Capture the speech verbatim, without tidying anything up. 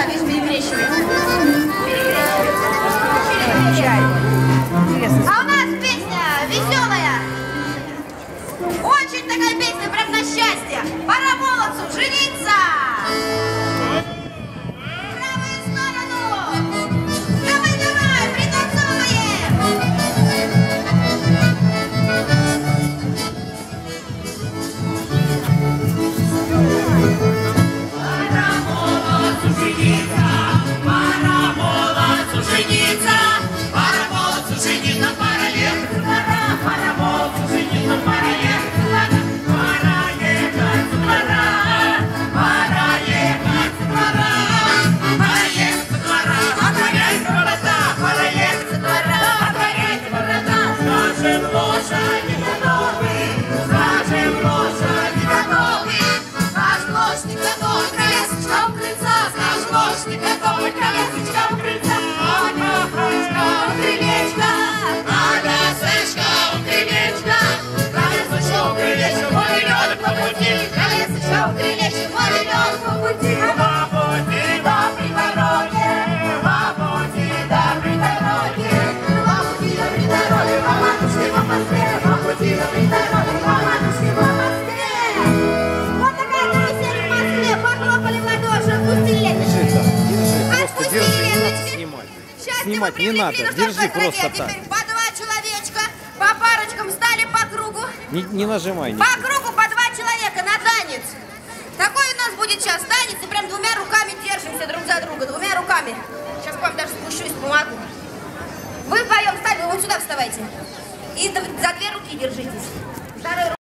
Да, видишь, перекрещивается. А у нас песня веселая. Очень такая песня прям на счастье. Пора молодцу жениться. В правую сторону. Давай, давай, пританцовываем. Пора молодцу жениться. Пора молодцу жениться. Пора молодцу жениться. Пора ехать с двора. Пора молодцу жениться. Пора ехать с двора. Пора ехать с двора. Пора ехать с двора. Пора ехать с двора. Отворяйте ворота. Пора ехать с двора. Отворяйте ворота. Скажем, лошади готовы. Скажем, лошади готовы. Наш лошадь готов, колясочка у крыльца. Наш лошадь готов, колясочка у крыльца. Колясочка у крылечка. Колясочка у крылечка. Колясочка у крылечка. Мой ребенок по пути. Колясочка у крылечка. Мой ребенок по пути. По пути да при дороге. По пути да при дороге. По пути да при дороге. По матушке по Москве. По пути да при дороге. По матушке по Москве. Вот такая карусель в Москве. Похлопали в ладоши, отпустили. Отпустили, ленточки. Счастье Снимать мы не привлекли надо, на держи второй просто граде. так. Теперь по два человечка, по парочкам стали по кругу. Не, не нажимай. По кругу по два человека на танец. Такой у нас будет сейчас танец, и прям двумя руками держимся друг за друга, двумя руками. Сейчас к вам даже спущусь, помогу. Вы вдвоем встали, вы вот сюда вставайте. И за две руки держитесь. Второй